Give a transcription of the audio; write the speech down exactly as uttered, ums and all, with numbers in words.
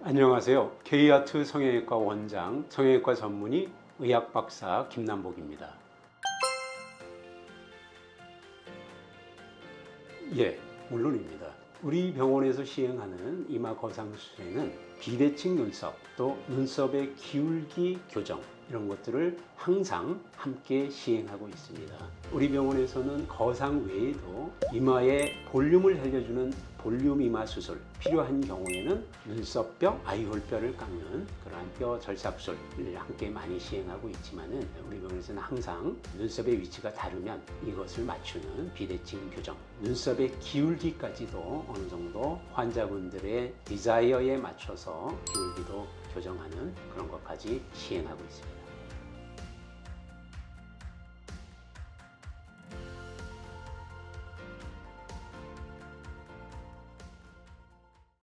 안녕하세요. K아트 성형외과 원장, 성형외과 전문의 의학박사 김남복입니다. 예, 물론입니다. 우리 병원에서 시행하는 이마 거상 수술에는 비대칭 눈썹, 또 눈썹의 기울기 교정 이런 것들을 항상 함께 시행하고 있습니다. 우리 병원에서는 거상 외에도 이마에 볼륨을 살려주는 볼륨 이마 수술, 필요한 경우에는 눈썹뼈, 아이홀뼈를 깎는 그러한 뼈 절삭술을 함께 많이 시행하고 있지만은 우리 병원에서는 항상 눈썹의 위치가 다르면 이것을 맞추는 비대칭 교정, 눈썹의 기울기까지도 어느 정도 환자분들의 디자이어에 맞춰서 기울기도 교정하는 그런 것까지 시행하고 있습니다.